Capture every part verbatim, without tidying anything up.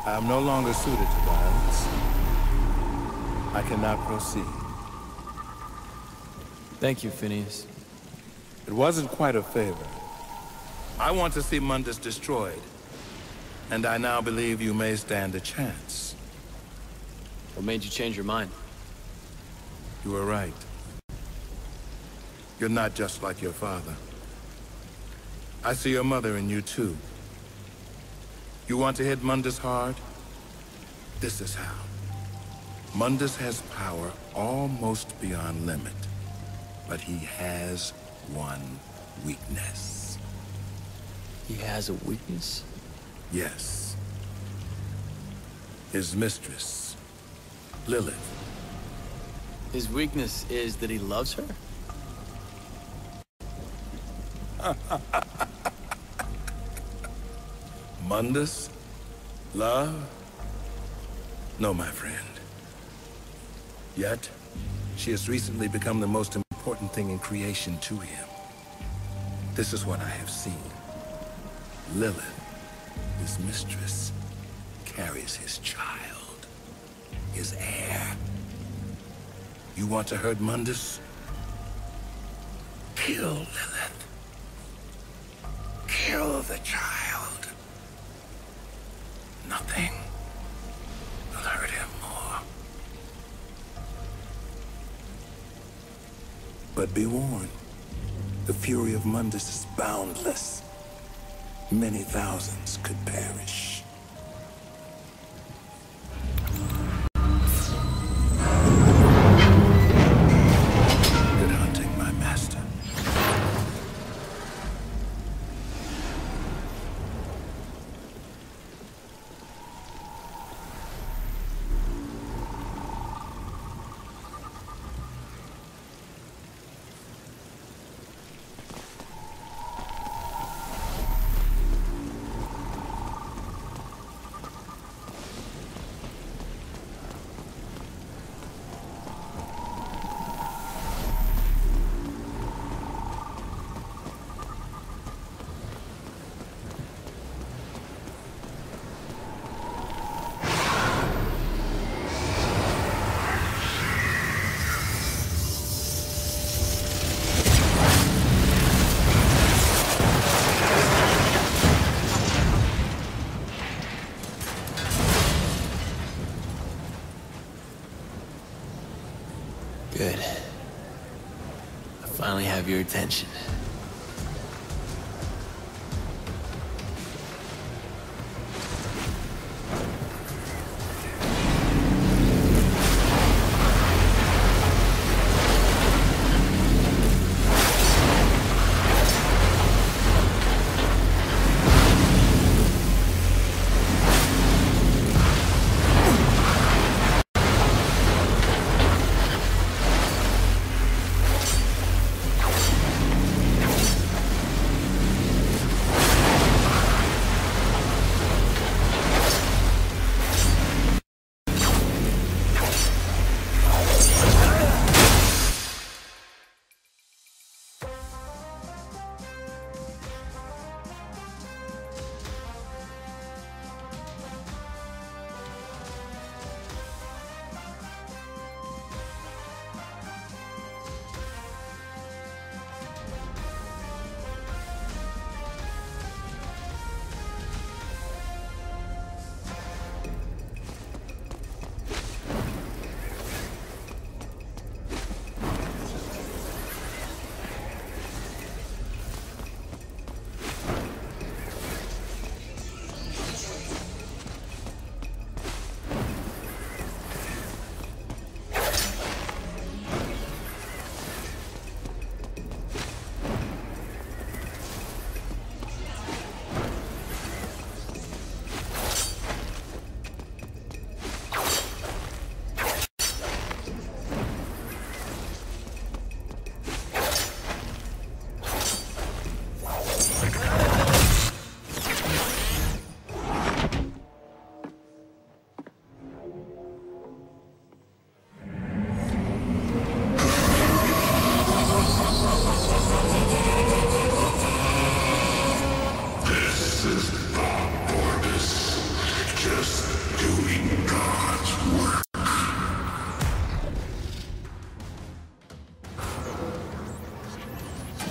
I'm no longer suited to violence. I cannot proceed. Thank you, Phineas. It wasn't quite a favor. I want to see Mundus destroyed, and I now believe you may stand a chance. What made you change your mind? You were right. You're not just like your father. I see your mother in you, too. You want to hit Mundus hard? This is how. Mundus has power almost beyond limit, but he has one weakness. He has a weakness? Yes. His mistress, Lilith. His weakness is that he loves her? Mundus? Love? No, my friend. Yet, she has recently become the most important thing in creation to him. This is what I have seen. Lilith, his mistress, carries his child, his heir. You want to hurt Mundus? Kill Lilith. Kill the child. Nothing will hurt him more. But be warned, the fury of Mundus is boundless. Many thousands could perish. Good hunting, my master. Good. I finally have your attention.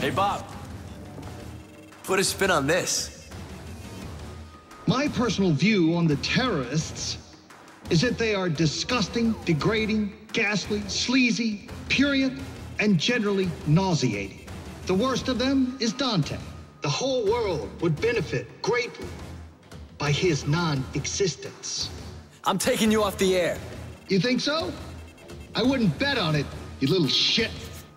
Hey, Bob. Put a spin on this. My personal view on the terrorists is that they are disgusting, degrading, ghastly, sleazy, prurient, and generally nauseating. The worst of them is Dante. The whole world would benefit greatly by his non-existence. I'm taking you off the air. You think so? I wouldn't bet on it, you little shit.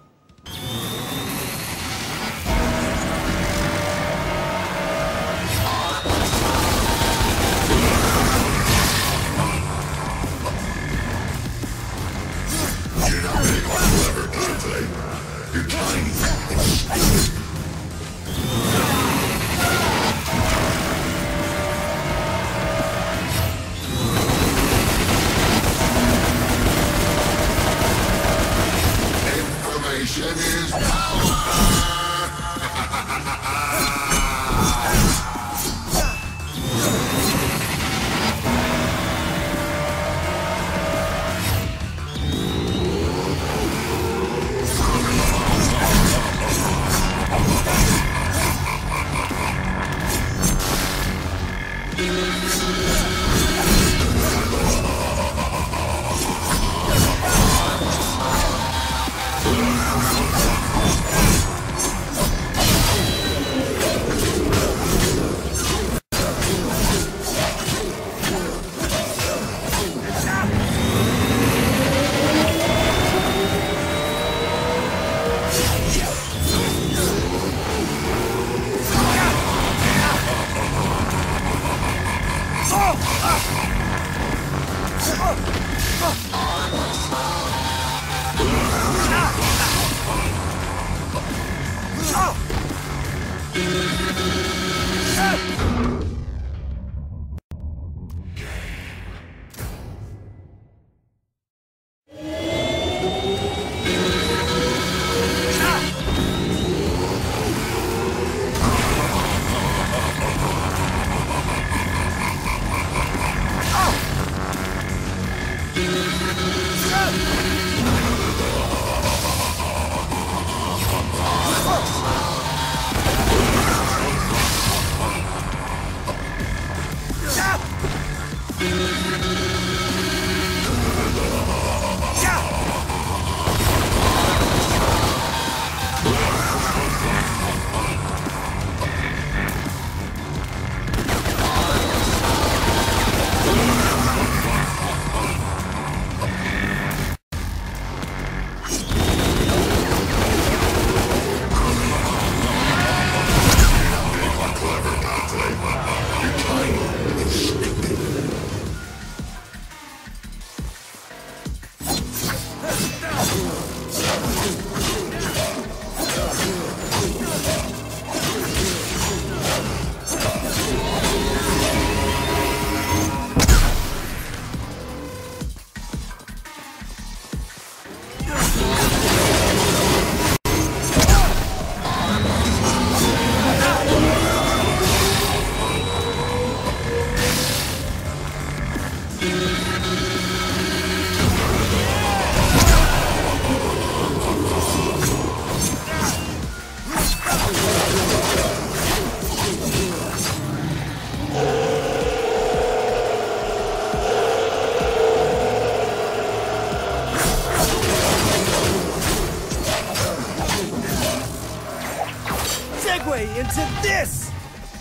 Into this!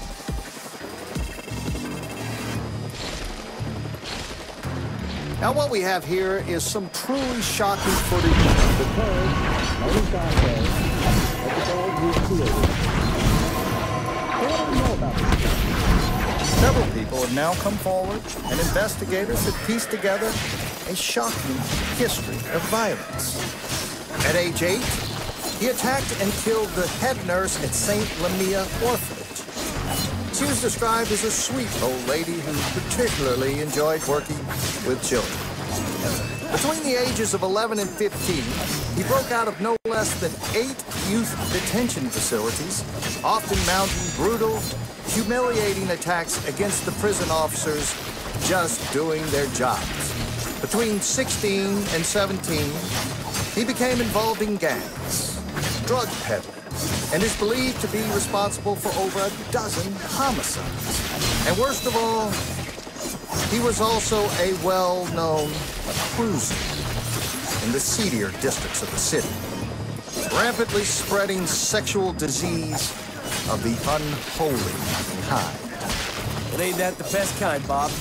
Now what we have here is some truly shocking footage of the Code, known Dante, of the gold we created. What do we know about this? Several people have now come forward, and investigators have pieced together a shocking history of violence. At age eight, he attacked and killed the head nurse at Saint Lamia Orphanage. She was described as a sweet old lady who particularly enjoyed working with children. Between the ages of eleven and fifteen, he broke out of no less than eight youth detention facilities, often mounting brutal, humiliating attacks against the prison officers just doing their jobs. Between sixteen and seventeen, he became involved in gangs, drug peddling, and is believed to be responsible for over a dozen homicides. And worst of all, he was also a well-known cruiser in the seedier districts of the city, rampantly spreading sexual disease of the unholy kind. But ain't that the best kind, Bob?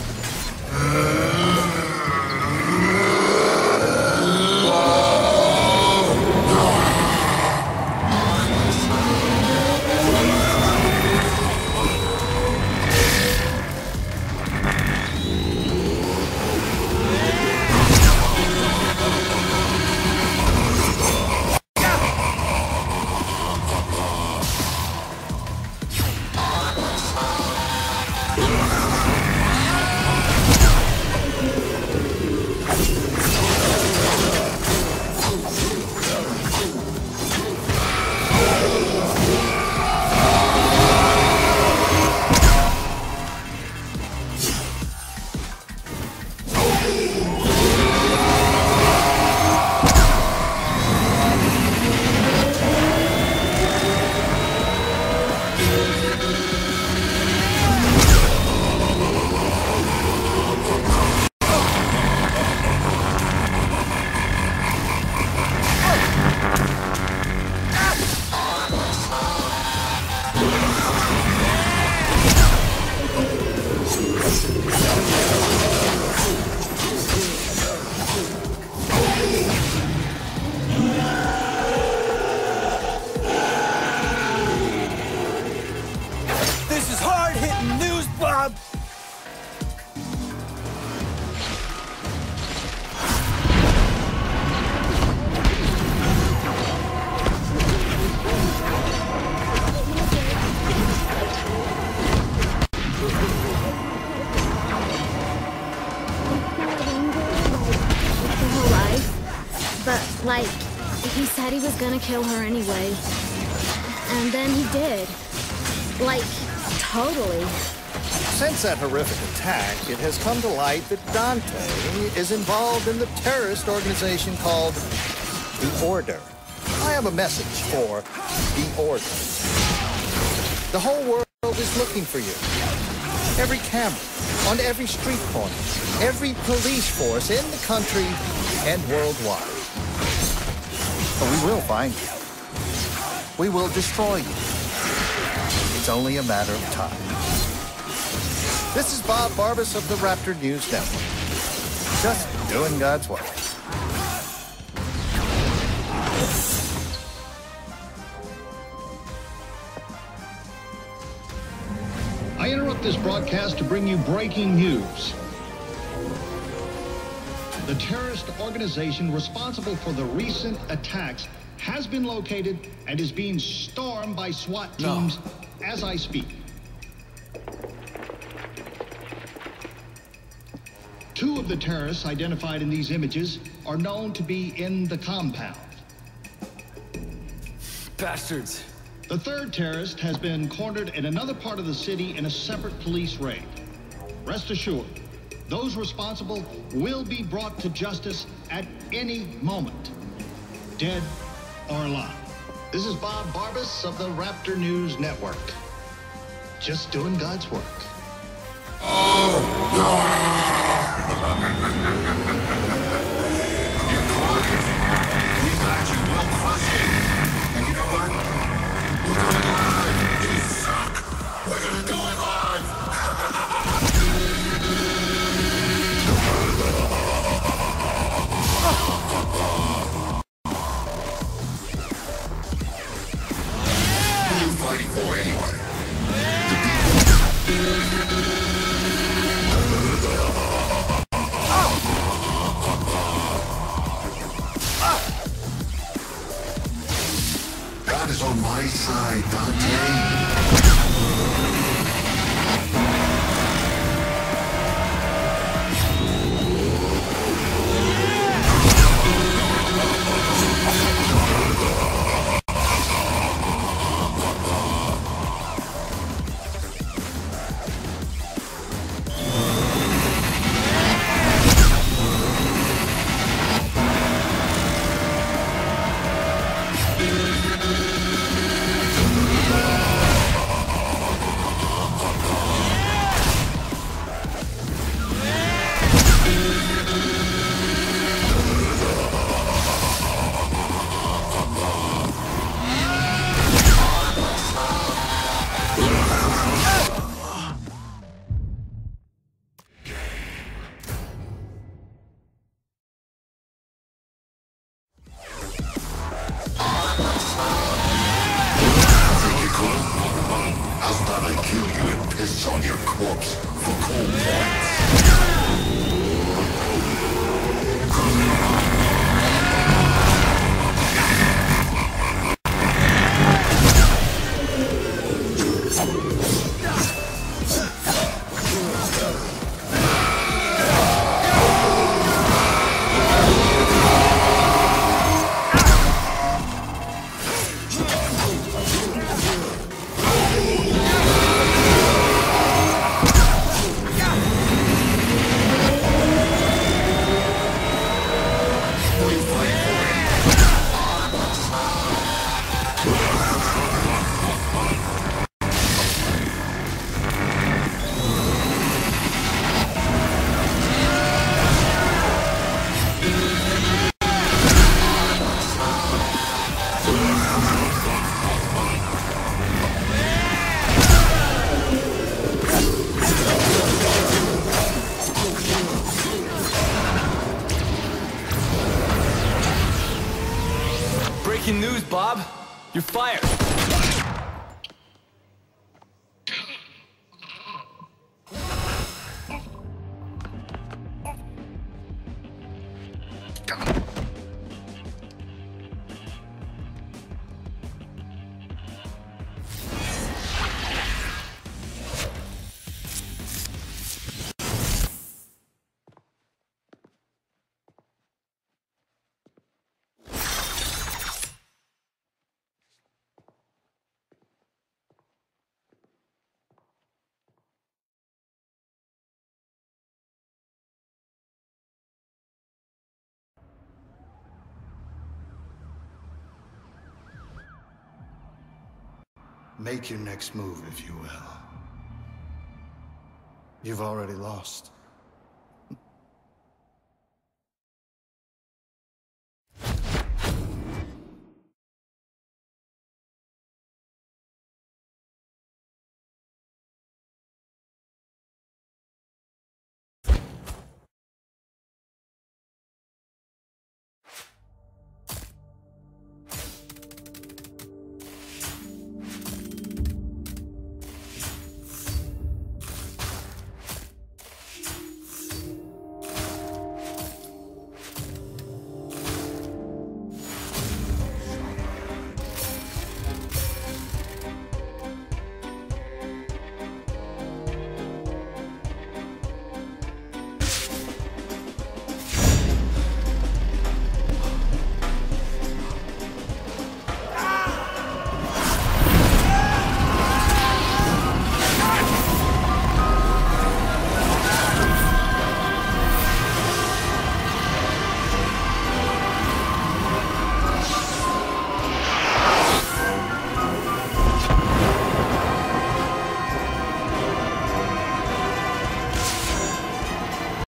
Like, he said he was gonna kill her anyway. And then he did. Like, totally. Since that horrific attack, it has come to light that Dante is involved in the terrorist organization called The Order. I have a message for The Order. The whole world is looking for you. Every camera, on every street corner, every police force in the country and worldwide. But we will find you. We will destroy you. It's only a matter of time. This is Bob Barbas of the Raptor News Network. Just doing God's work. I interrupt this broadcast to bring you breaking news. The terrorist organization responsible for the recent attacks has been located and is being stormed by SWAT teams no. as I speak. Two of the terrorists identified in these images are known to be in the compound. Bastards. The third terrorist has been cornered in another part of the city in a separate police raid. Rest assured, those responsible will be brought to justice at any moment, dead or alive. This is Bob Barbas of the Raptor News Network. Just doing God's work. God is on my side, Dante. piss on your corpse for cold points. Breaking news, Bob. You're fired. Make your next move, if you will. You've already lost.